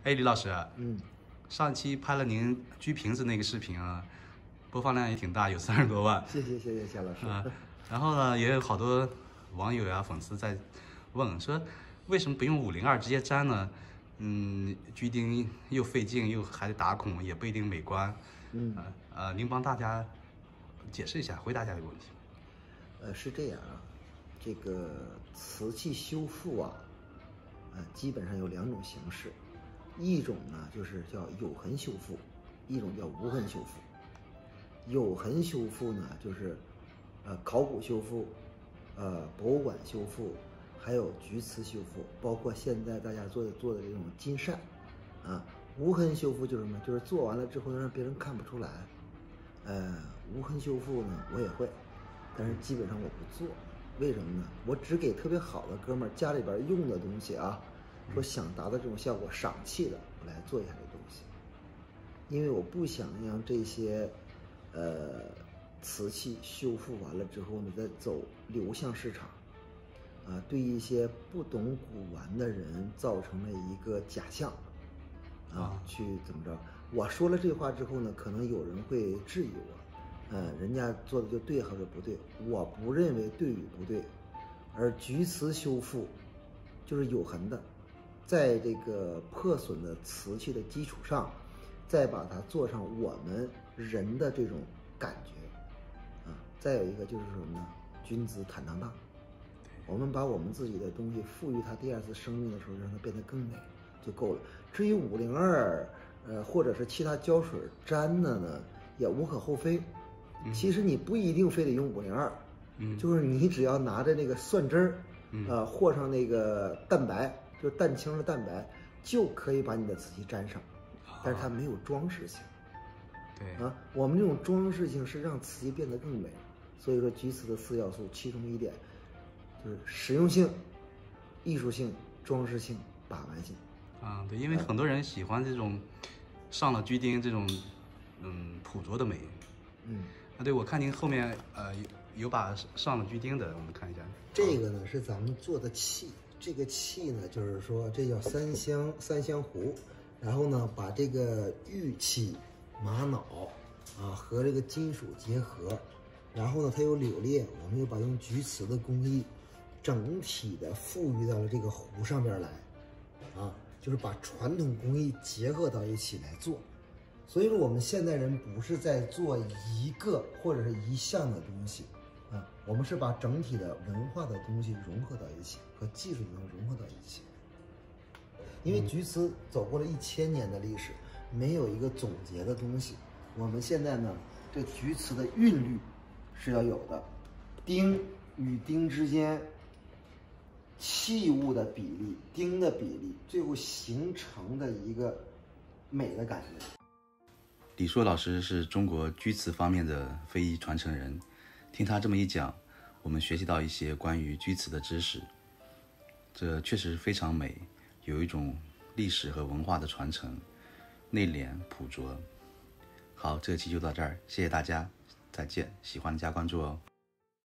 哎，李老师， 嗯， 上一期拍了您锯瓶子那个视频啊，播放量也挺大，有30多万。 谢谢夏老师。 然后呢，也有好多网友呀、粉丝在问说，为什么不用502直接粘呢？锯钉又费劲，又还得打孔，也不一定美观。您帮大家解释一下，回答一下这个问题。 是这样啊，这个瓷器修复啊，基本上有2种形式，一种呢就是叫有痕修复，一种叫无痕修复。有痕修复呢，就是考古修复，博物馆修复，还有锯瓷修复，包括现在大家做的这种金扇，无痕修复就是什么？就是做完了之后让别人看不出来。无痕修复呢，我也会，但是基本上我不做。为什么呢？我只给特别好的哥们儿家里边用的东西啊，说想达到这种效果，赏气的，我来做一下这东西。因为我不想让这些瓷器修复完了之后呢，再走流向市场，对一些不懂古玩的人造成了一个假象，去怎么着？我说了这话之后呢，可能有人会质疑我，人家做的就对或者不对？我不认为对与不对，而锯瓷修复就是有痕的，在这个破损的瓷器的基础上，再把它做上我们人的这种感觉，再有一个就是什么呢？君子坦荡荡，我们把我们自己的东西赋予它第2次生命的时候，让它变得更美就够了。至于502，或者是其他胶水粘的呢，也无可厚非。其实你不一定非得用502，就是你只要拿着那个蒜汁儿，和上那个蛋白，就是蛋清的蛋白，就可以把你的瓷器粘上。但是它没有装饰性。 对我们这种装饰性是让瓷器变得更美。所以说锯瓷的4要素，其中一点就是实用性、艺术性、装饰性、把玩性。 对，因为很多人喜欢这种上了锯钉这种朴拙的美。对，我看您后面有把上了锯钉的，我们看一下。 这个呢是咱们做的器，这个器呢就是说这叫三香壶，然后呢把这个玉器、玛瑙和这个金属结合，然后呢它有柳裂，我们又把用锯瓷的工艺整体的赋予到了这个壶上边来，就是把传统工艺结合到一起来做。所以说我们现代人不是在做一个或者是一项的东西，我们是把整体的文化的东西融合到一起，和技术能融合到一起。因为锯瓷走过了1000年的历史，没有一个总结的东西。我们现在呢，这锯瓷的韵律是要有的，钉与钉之间器物的比例、钉的比例，最后形成的一个美的感觉。 李硕老师是中国锯瓷方面的非遗传承人，听他这么一讲，我们学习到一些关于锯瓷的知识，这确实非常美，有一种历史和文化的传承，内敛朴拙。好，这期就到这儿，谢谢大家，再见，喜欢加关注哦。